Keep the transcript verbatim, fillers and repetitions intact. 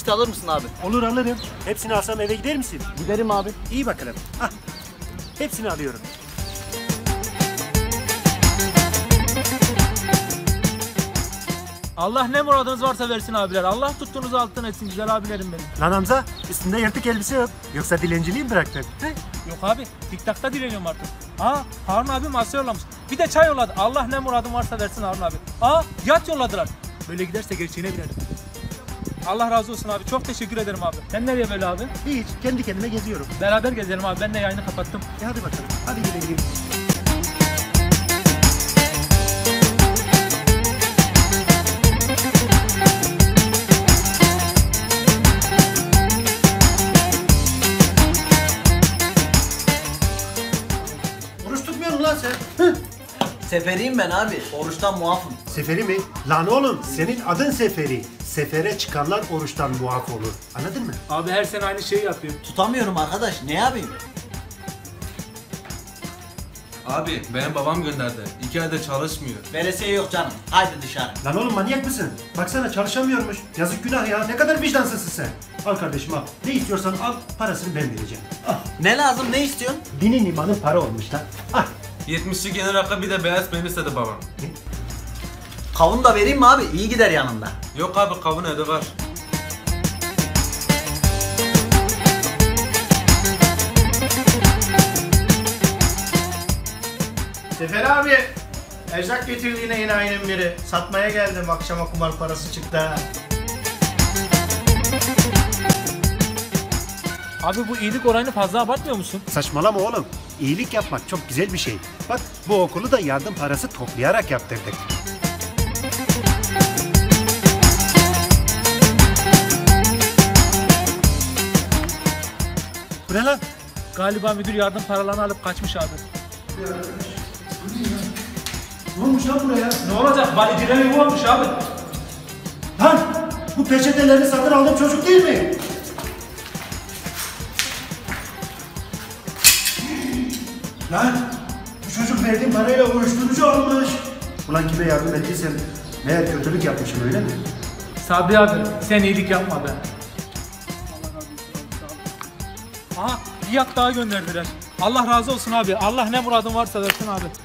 taksit alır mısın abi? Olur, alırım. Hepsini alsam eve gider misin? Giderim abi. İyi bakalım. Ah, hepsini alıyorum. Allah ne muradınız varsa versin abiler. Allah tuttuğunuzu altın etsin güzel abilerim benim. Lan Hamza, üstünde yırtık elbise yok. Yoksa dilenciliği mi bıraktın? He? Yok abi, TikTok'ta dileniyorum artık. Aa, Harun abi masa yollamış. Bir de çay yolladı. Allah ne muradın varsa versin Harun abi. Aa, yat yolladılar. Böyle giderse gerçeğine binerim. Allah razı olsun abi. Çok teşekkür ederim abi. Sen nereye böyle abi? Hiç, kendi kendime geziyorum. Beraber gezelim abi. Ben de yayını kapattım. E hadi bakalım, hadi gidelim. Oruç tutmuyor musun lan sen? Hı? Seferiyim ben abi. Oruçtan muafım. Seferi mi? Lan oğlum, senin adın Seferi. Sefere çıkanlar oruçtan muaf olur. Anladın mı? Abi her sene aynı şeyi yapıyor. Tutamıyorum arkadaş. Ne yapayım? Abi benim babam gönderdi. İki ayda çalışmıyor. Veresiye yok canım. Haydi dışarı. Lan oğlum manyak mısın? Baksana çalışamıyormuş. Yazık günah ya. Ne kadar vicdansızsın sen. Al kardeşim al. Ne istiyorsan al. Parasını ben vereceğim. Al. Ne lazım? Ne istiyorsun? Dinin imanın para olmuş lan. Al. yetmişlik yeni rakı bir de beyaz peynir istedi babam. Kavun da vereyim mi abi? İyi gider yanında. Yok abi kavun evde var. Sefer abi, erzak getirdiğine yine aynen biri. Satmaya geldim, akşama kumar parası çıktı ha. Abi bu iyilik oranını fazla abartmıyor musun? Saçmalama oğlum. İyilik yapmak çok güzel bir şey. Bak bu okulu da yardım parası toplayarak yaptırdık. Bu ne lan? Galiba müdür yardım paralarını alıp kaçmış abi. Ne olmuş lan buraya? Ne olacak? Valiciler evi olmuş abi. Lan bu peçetelerini satın aldığım çocuk değil mi? Lan bu çocuk verdiğim parayla uyuşturucu almış. Ulan kime yardım ettiysem meğer kötülük yapmışım öyle mi? Sabri abi sen iyilik yapma be. Aha bir yak daha gönderdiler. Allah razı olsun abi. Allah ne muradın varsa versin abi.